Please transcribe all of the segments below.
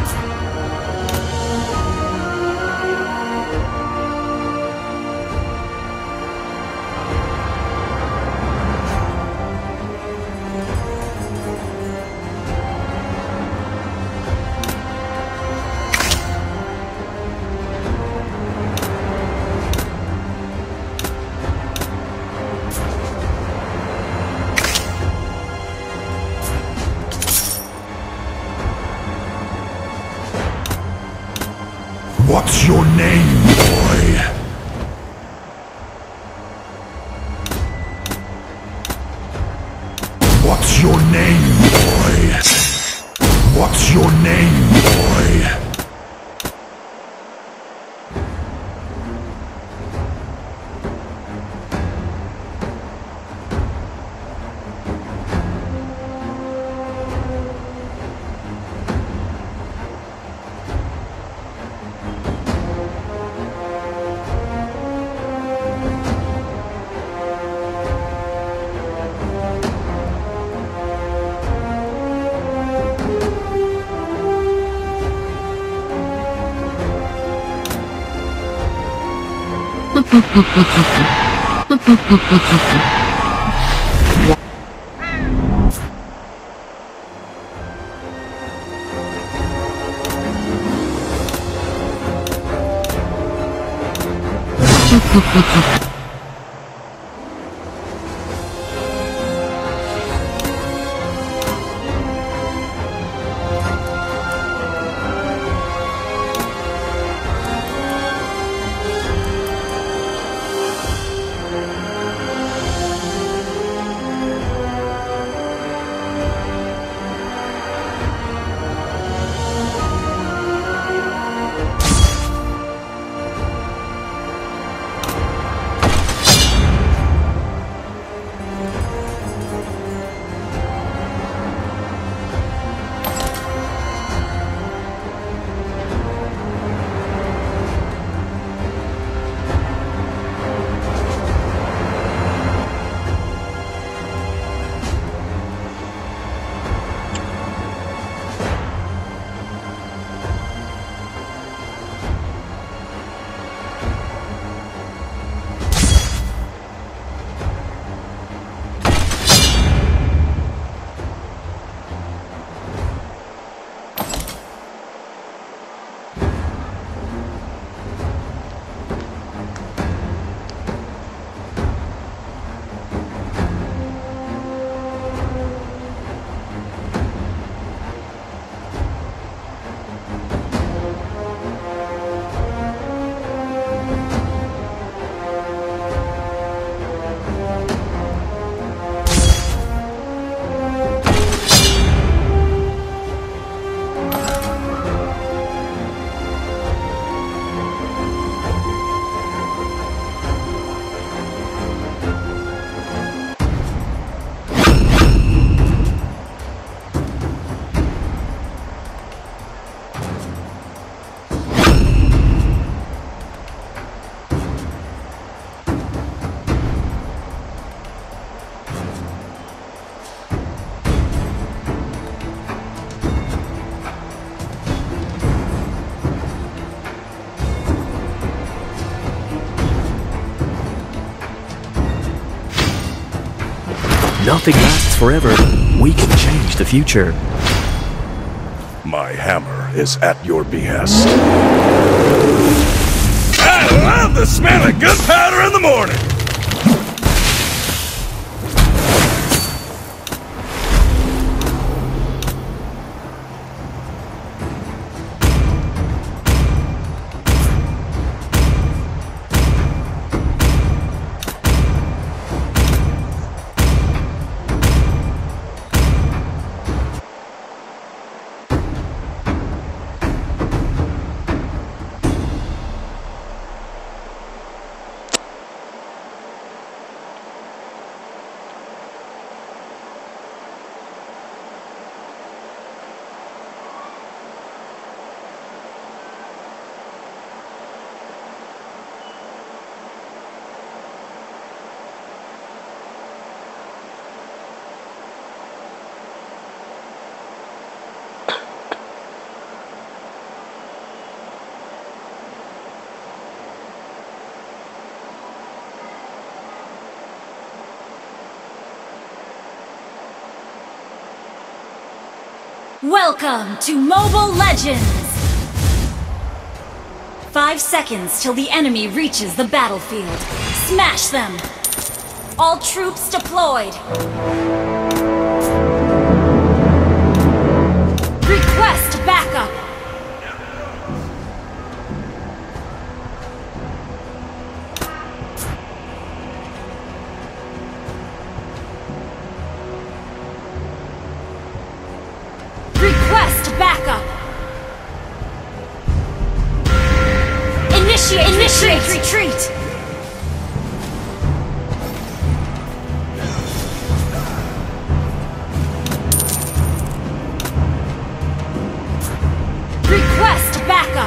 What's your name, boy? What's your name, boy? What's your name, boy? Nothing lasts forever. We can change the future. My hammer is at your behest. I love the smell of gunpowder in the morning! Welcome to Mobile Legends! 5 seconds till the enemy reaches the battlefield. Smash them! All troops deployed! Request backup! Request backup! Initiate retreat! Request backup!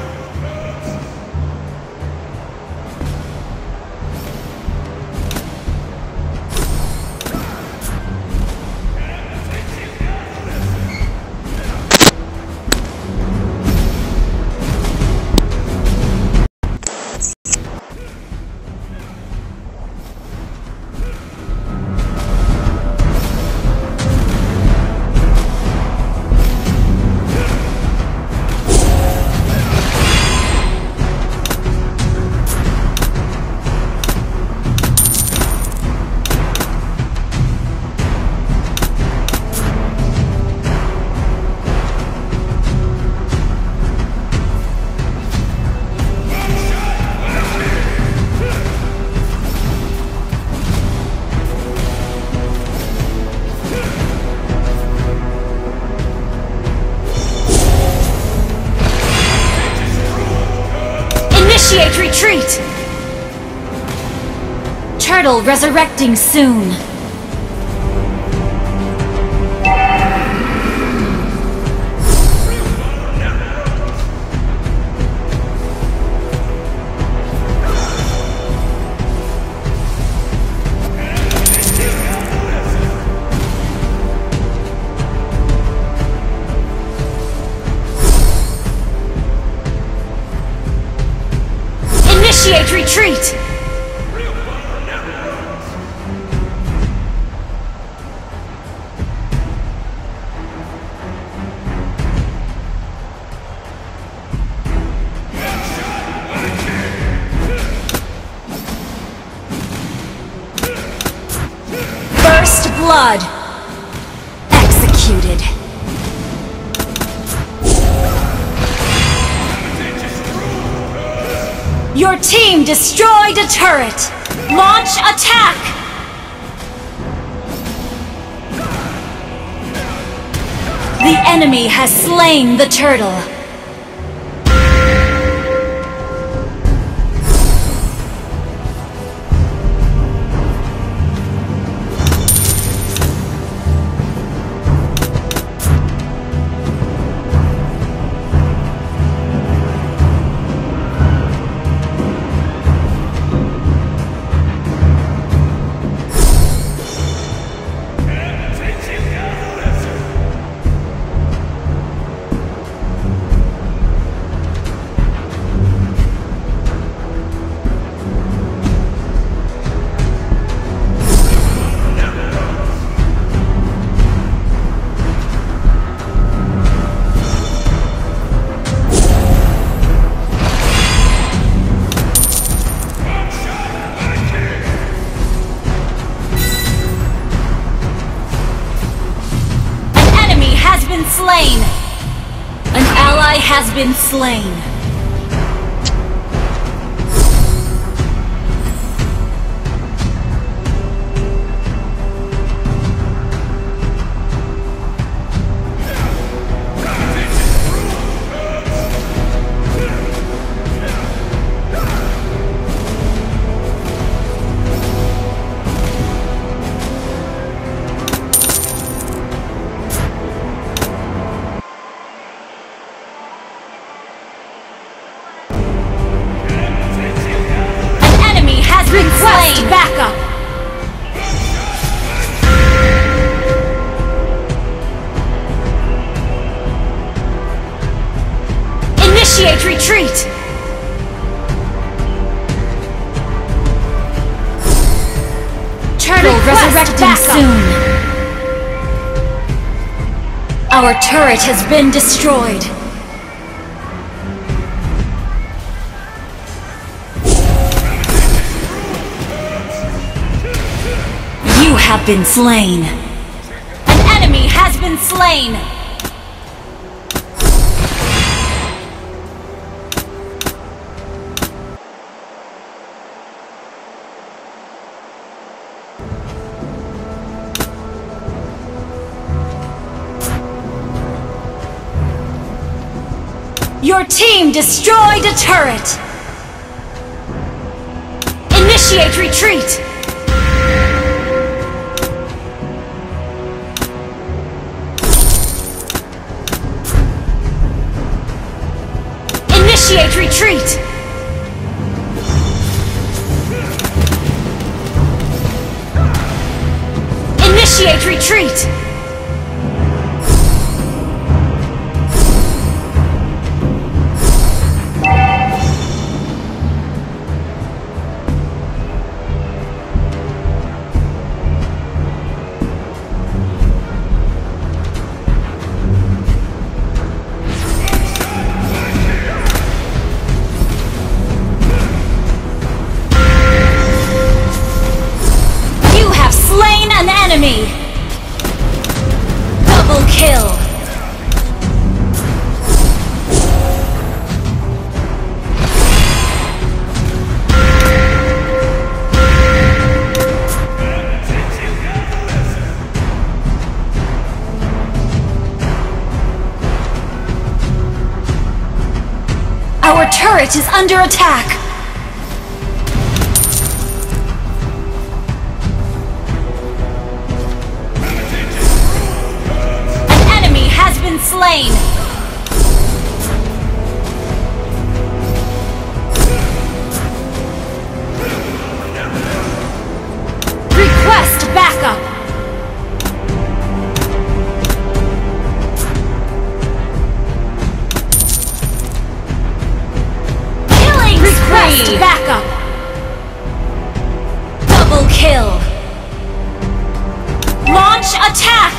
Initiate retreat! Turtle resurrecting soon. Initiate retreat! First blood! Executed! Your team destroyed a turret! Launch attack! The enemy has slain the turtle! Slain! An ally has been slain. Request backup! Initiate retreat! Turtle resurrecting soon! Our turret has been destroyed. You have been slain. An enemy has been slain. Your team destroyed a turret! Initiate retreat! Initiate retreat! Initiate retreat! An enemy! Double kill! Our turret is under attack! Slain. Request backup. Killing request backup. Double kill. Launch attack.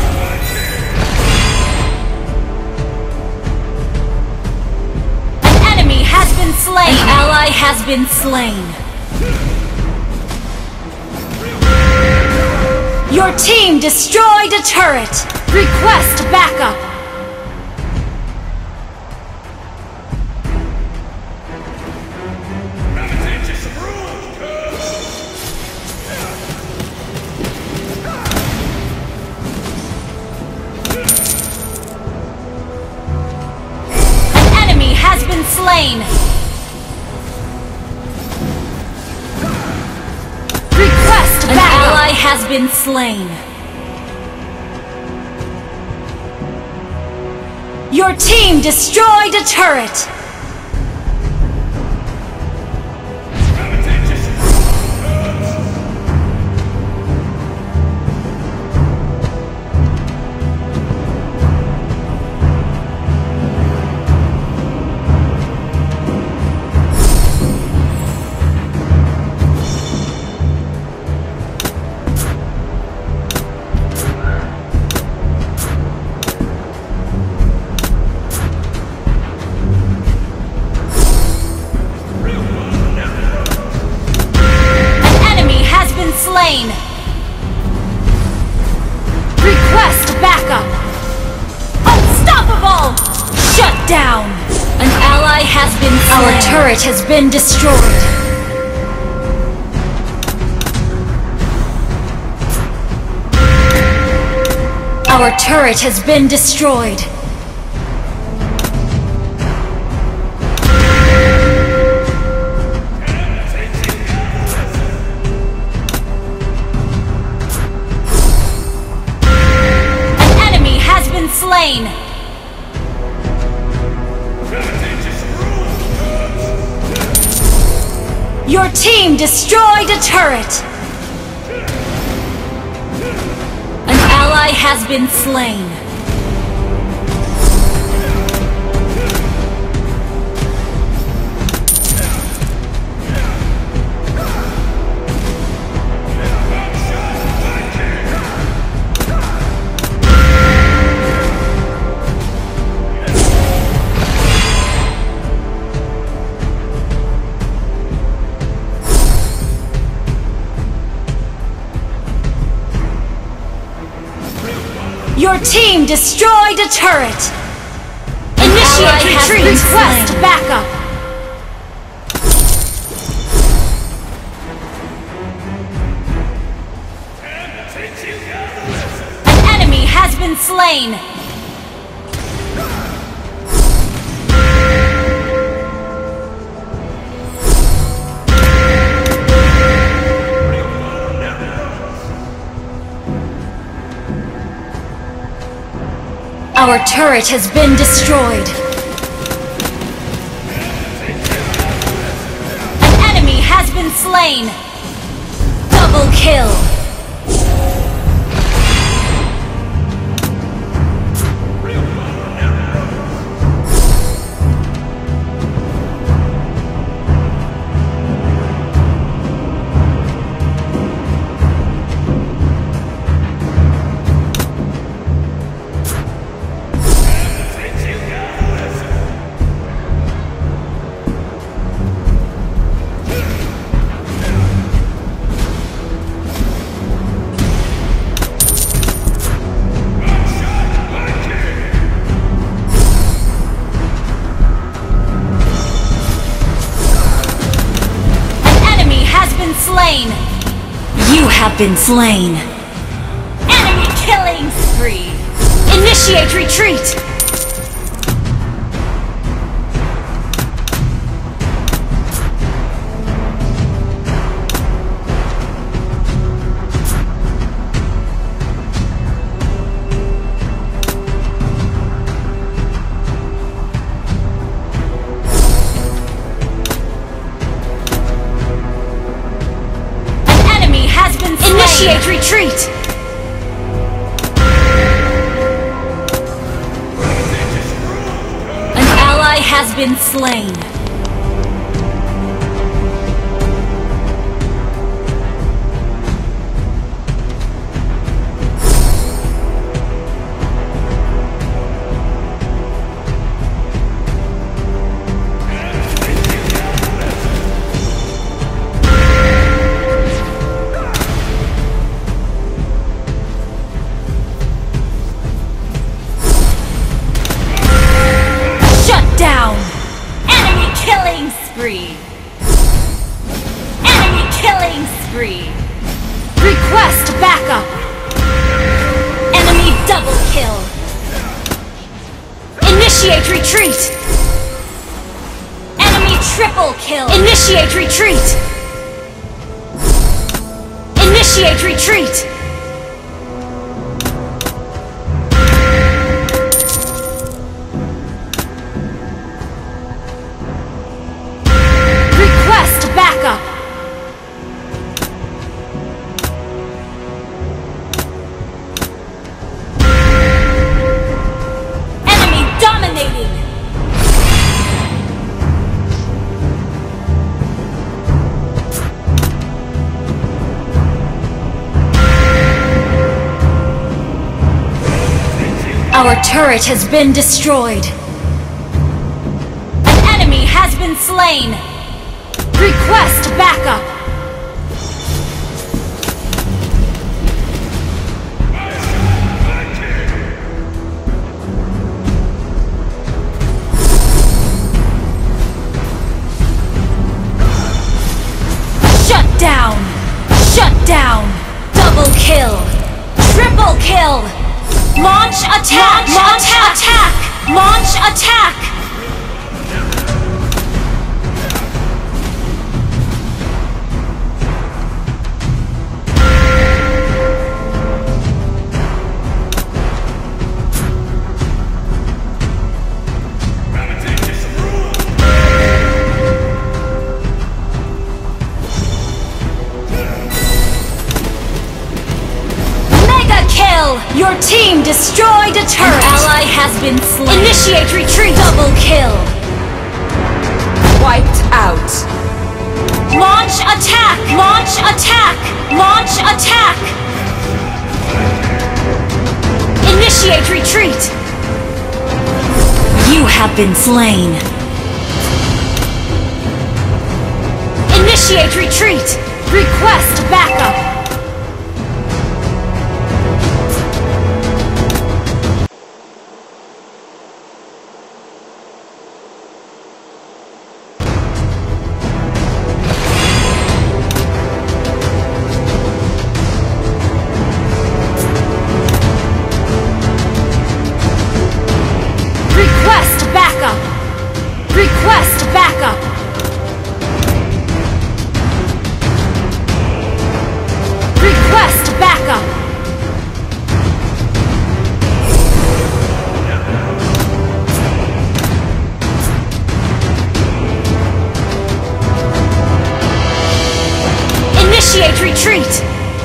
Slain. An ally has been slain. Your team destroyed a turret. Request backup. An enemy has been slain. An ally has been slain. Your team destroyed a turret. Slain. Request backup. Unstoppable! Shut down. An ally has been slain. Our turret has been destroyed. Our turret has been destroyed. Slain. Your team destroyed a turret. An ally has been slain. Your team destroyed a turret! Initiate retreat! Request backup! An enemy has been slain! Our turret has been destroyed. An enemy has been slain. Double kill. Slain! You have been slain! Enemy killing spree! Initiate retreat! Initiate retreat! An ally has been slain. Enemy killing spree! Request backup! Enemy double kill! Initiate retreat! Enemy triple kill! Initiate retreat! Initiate retreat! Backup! Enemy dominating! Our turret has been destroyed. An enemy has been slain. Request backup! Shut down! Shut down! Double kill! Triple kill! Launch attack! Launch attack! Launch attack! Your team destroyed a turret! An ally has been slain! Initiate retreat! Double kill! Wiped out! Launch attack! Launch attack! Launch attack! Initiate retreat! You have been slain! Initiate retreat! Request backup! Initiate retreat!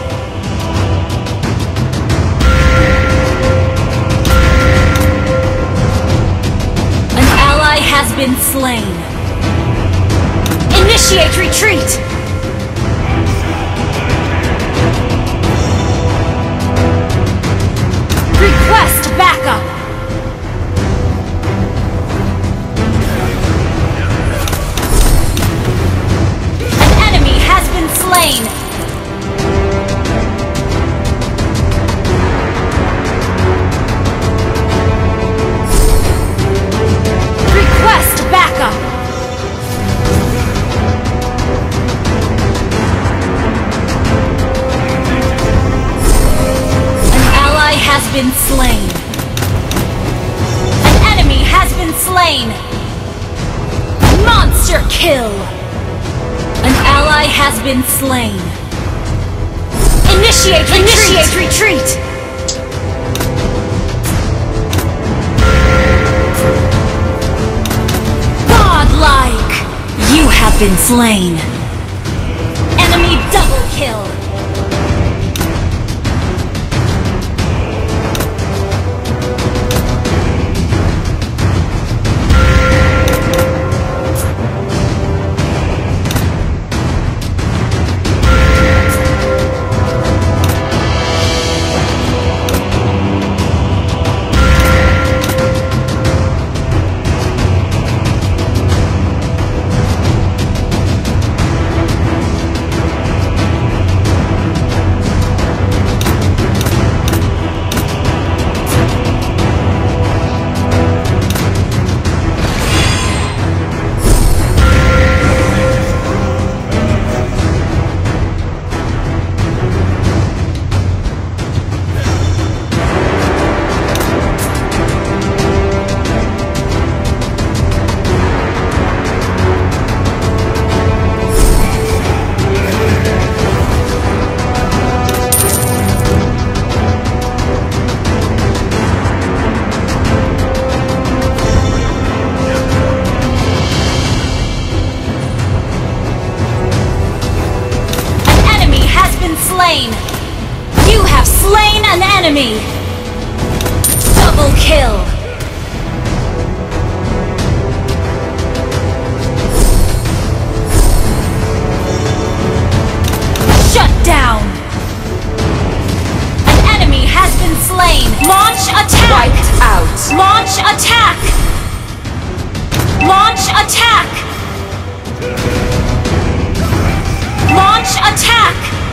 An ally has been slain. Initiate retreat! Request backup! An enemy has been slain! Request backup! Has been slain. An enemy has been slain. Monster kill. An ally has been slain. Initiate retreat. Godlike. You have been slain. Enemy double kill. You have slain an enemy! Double kill! Shut down! An enemy has been slain! Launch attack! Wiped out! Launch attack! Launch attack! Launch attack!